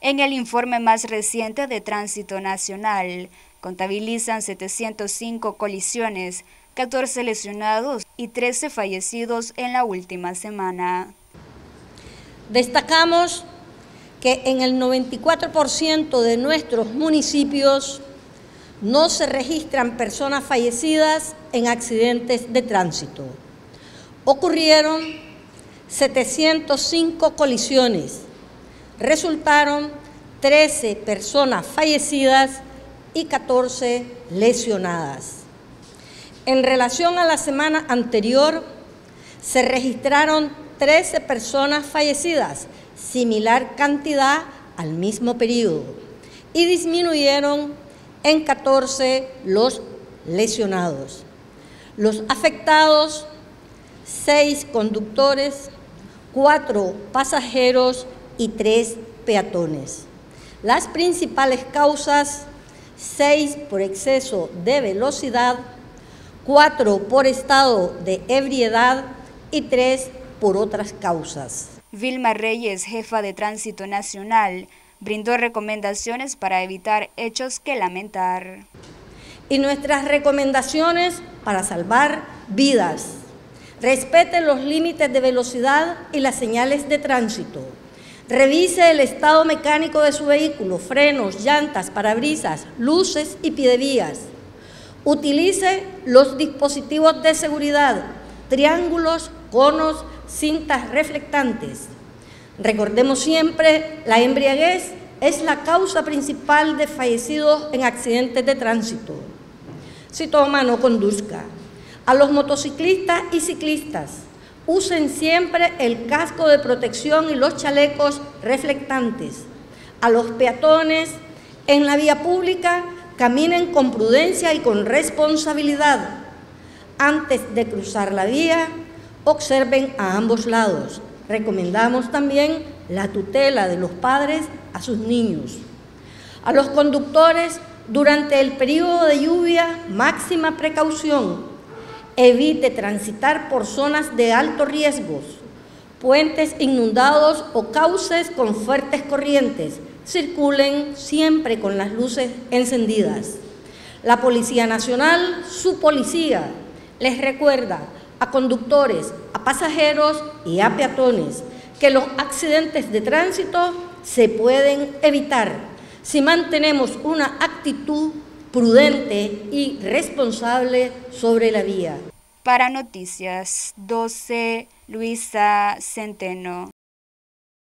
En el informe más reciente de Tránsito Nacional, contabilizan 705 colisiones, 14 lesionados y 13 fallecidos en la última semana. Destacamos que en el 94% de nuestros municipios no se registran personas fallecidas en accidentes de tránsito. Ocurrieron 705 colisiones, resultaron 13 personas fallecidas y 14 lesionadas. En relación a la semana anterior, se registraron 13 personas fallecidas, similar cantidad al mismo periodo, y disminuyeron en 14 los lesionados. Los afectados, 6 conductores, 4 pasajeros y 3 peatones. Las principales causas: 6 por exceso de velocidad, 4 por estado de ebriedad y 3 por otras causas. Vilma Reyes, jefa de Tránsito Nacional, brindó recomendaciones para evitar hechos que lamentar. Y nuestras recomendaciones para salvar vidas: respete los límites de velocidad y las señales de tránsito. Revise el estado mecánico de su vehículo, frenos, llantas, parabrisas, luces y piedevías. Utilice los dispositivos de seguridad, triángulos, conos, cintas reflectantes. Recordemos siempre, la embriaguez es la causa principal de fallecidos en accidentes de tránsito. Si toma, no conduzca. A los motociclistas y ciclistas, usen siempre el casco de protección y los chalecos reflectantes. A los peatones, en la vía pública, caminen con prudencia y con responsabilidad. Antes de cruzar la vía, observen a ambos lados. Recomendamos también la tutela de los padres a sus niños. A los conductores, durante el periodo de lluvia, máxima precaución. Evite transitar por zonas de alto riesgo, puentes inundados o cauces con fuertes corrientes. Circulen siempre con las luces encendidas. La Policía Nacional, su policía, les recuerda a conductores, a pasajeros y a peatones que los accidentes de tránsito se pueden evitar si mantenemos una actitud prudente y responsable sobre la vía. Para Noticias 12, Luisa Centeno.